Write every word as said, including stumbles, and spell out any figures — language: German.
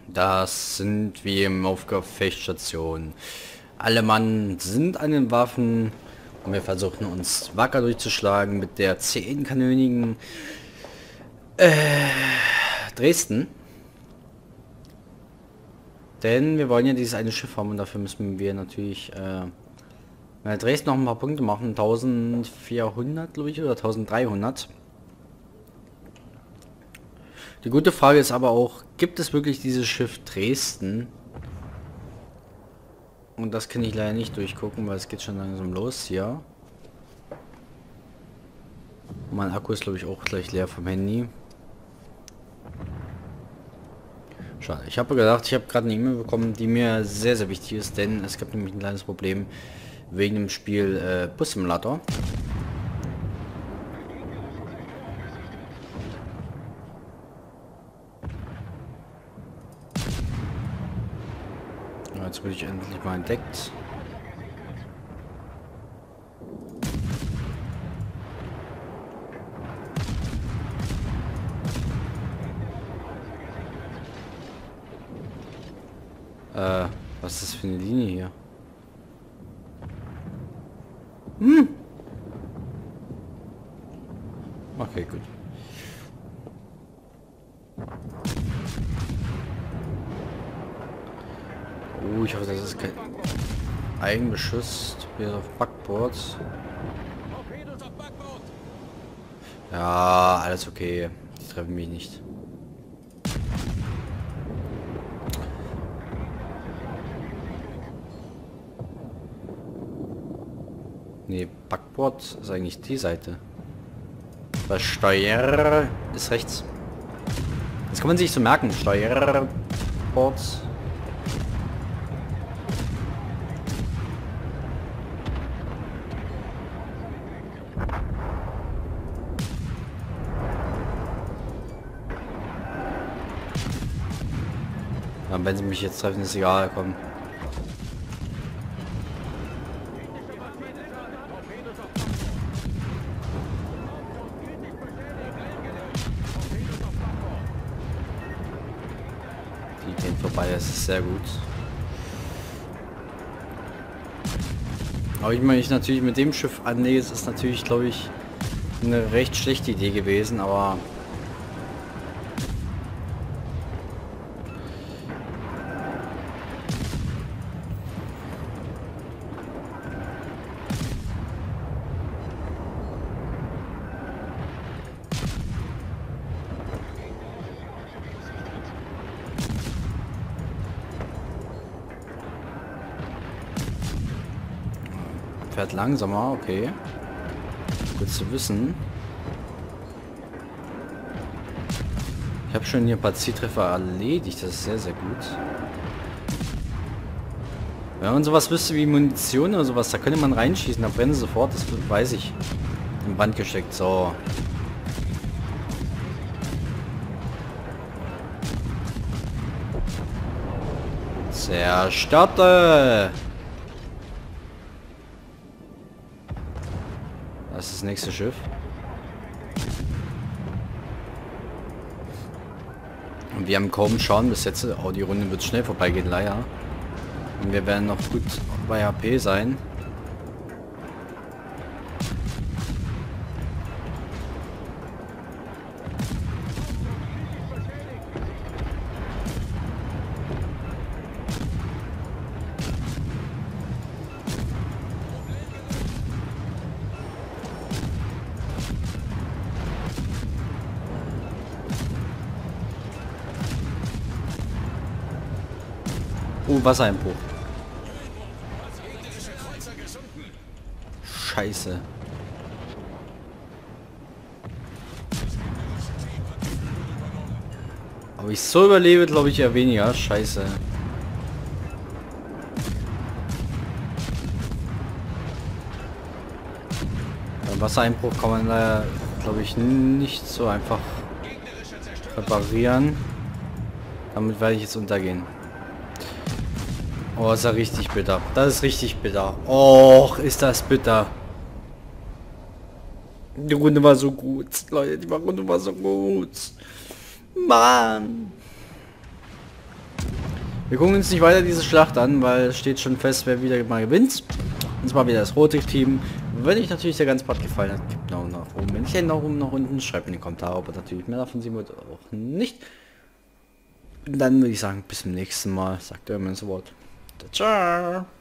Das sind wie im auf Gefechtsstation. Alle Mann sind an den Waffen und wir versuchen uns wacker durchzuschlagen mit der zehnkanönigen äh, Dresden. Denn wir wollen ja dieses eine Schiff haben und dafür müssen wir natürlich äh, bei Dresden noch ein paar Punkte machen. eintausendvierhundert glaube ich oder eintausenddreihundert. Die gute Frage ist aber auch, gibt es wirklich dieses Schiff Dresden? Und das kann ich leider nicht durchgucken, weil es geht schon langsam los hier. Mein Akku ist glaube ich auch gleich leer vom Handy. Schade. Ich habe gedacht, ich habe gerade eine E-Mail bekommen, die mir sehr sehr wichtig ist, denn es gibt nämlich ein kleines Problem wegen dem Spiel äh, Bus Simulator. Jetzt wurde ich endlich mal entdeckt. Äh, was ist das für eine Linie hier? Hm. Okay, gut. Oh, ich hoffe, das ist kein Eigenbeschuss. Wir auf Backboard. Ja, alles okay. Die treffen mich nicht. Nee, Backboard ist eigentlich die Seite. Das Steuer ist rechts. Das kann man sich so merken. Steuerboard. Ja, wenn sie mich jetzt treffen, ist egal, komm. Die gehen vorbei, das ist sehr gut. Aber ich meine, ich natürlich mit dem Schiff anlege, ist es natürlich, glaube ich, eine recht schlechte Idee gewesen, aber fährt langsamer, okay. Gut zu wissen. Ich habe schon hier ein paar Zieltreffer erledigt, das ist sehr, sehr gut. Wenn man sowas wüsste wie Munition oder sowas, da könnte man reinschießen, da brennen sie sofort, das weiß ich. Im Band gesteckt, so. Zerstörte! Das ist das nächste Schiff. Und wir haben kaum Schaden bis jetzt. Oh, die Runde wird schnell vorbeigehen, leider. Und wir werden noch gut bei H P sein. Oh, Wassereinbruch. Scheiße. Aber ich so überlebe, glaube ich, eher weniger. Scheiße. Beim Wassereinbruch kann man da, glaube ich, nicht so einfach reparieren. Damit werde ich jetzt untergehen. Oh, ist ja richtig bitter. Das ist richtig bitter. Och, ist das bitter. Die Runde war so gut, Leute. Die Runde war so gut. Mann. Wir gucken uns nicht weiter diese Schlacht an, weil es steht schon fest, wer wieder mal gewinnt. Und zwar wieder das rote Team. Wenn euch natürlich der ganze Part gefallen hat, gebt einen Daumen nach oben. Wenn nicht, einen nach oben, nach unten. Schreibt in die Kommentare, ob ihr natürlich mehr davon sehen wollt oder auch nicht. Und dann würde ich sagen, bis zum nächsten Mal. Sagt euer Wort. Ciao.